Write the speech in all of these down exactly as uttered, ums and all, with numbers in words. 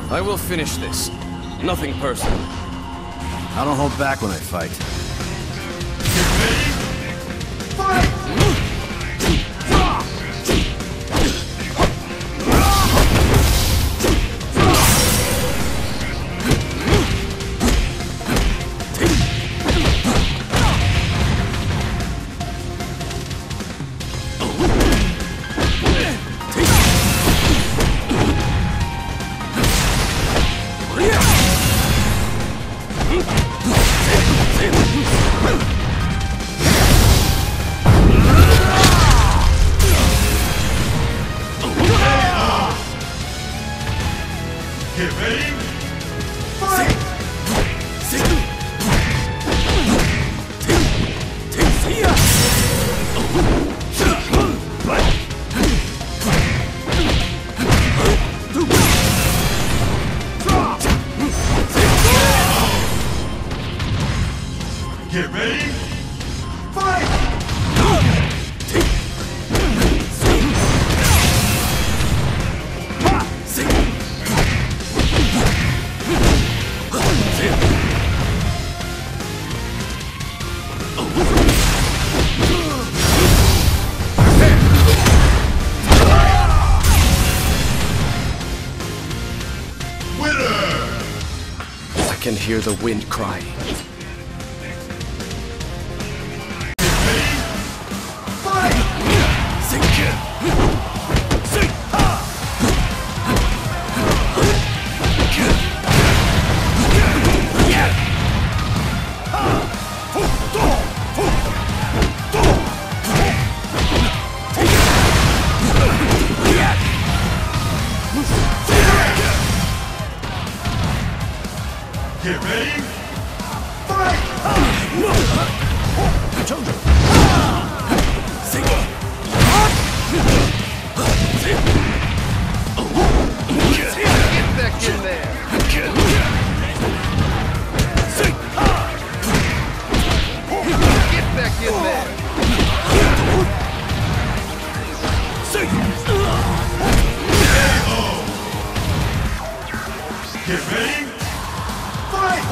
I will finish this. Nothing personal. I don't hold back when I fight. Get ready, fight! Get ready, fight! I can hear the wind crying. Get ready, fight! Get back in there! Get back in there! Get ready, fight!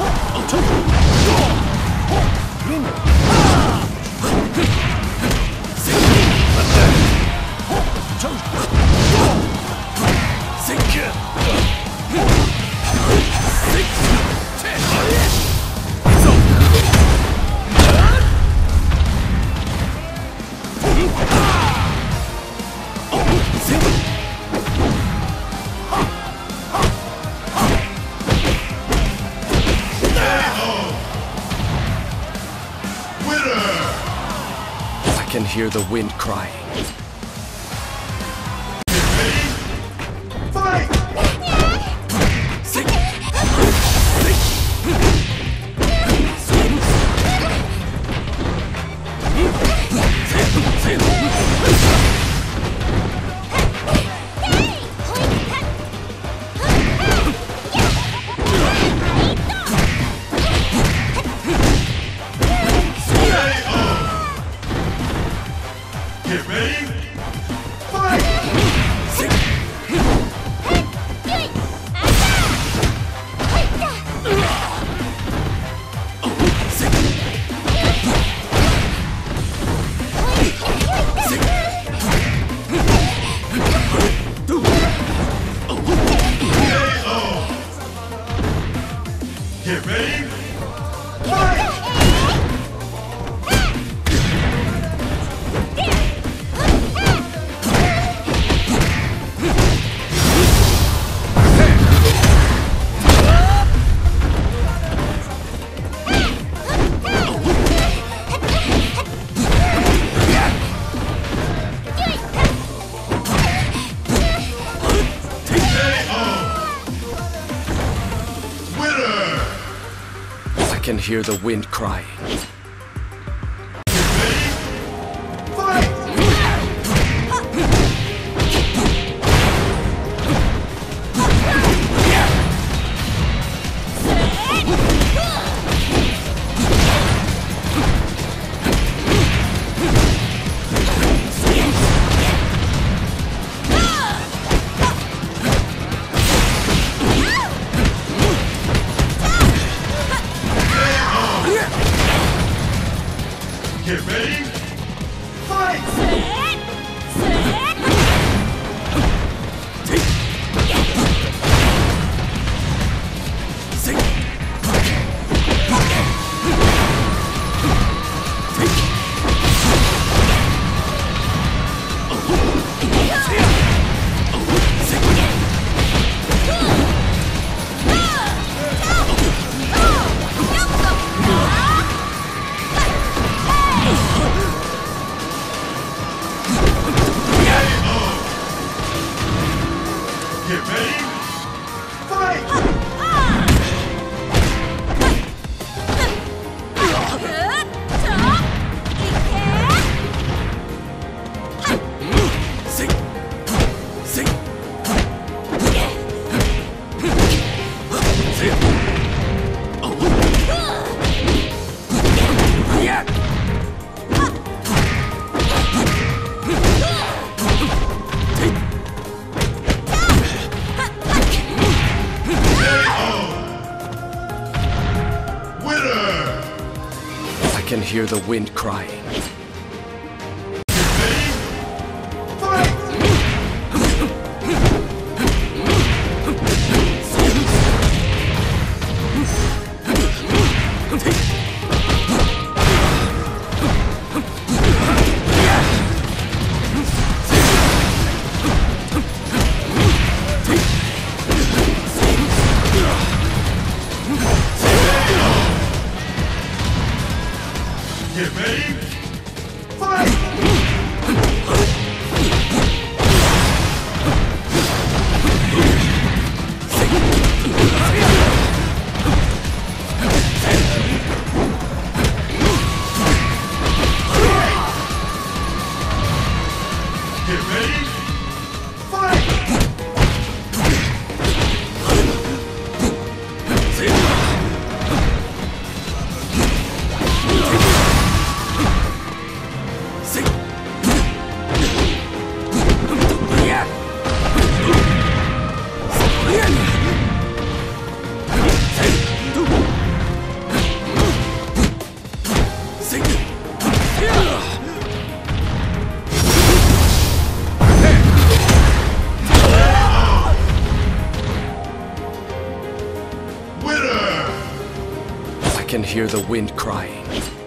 I can hear the wind crying. Fight! Get ready, fight! Get ready, fight! I can hear the wind crying. Ah! Get ready. Fight! Sing. Sing. Sing. Oh. Yeah. I can hear the wind crying. Get ready. Fight! Get ready. Fight! I can hear the wind crying.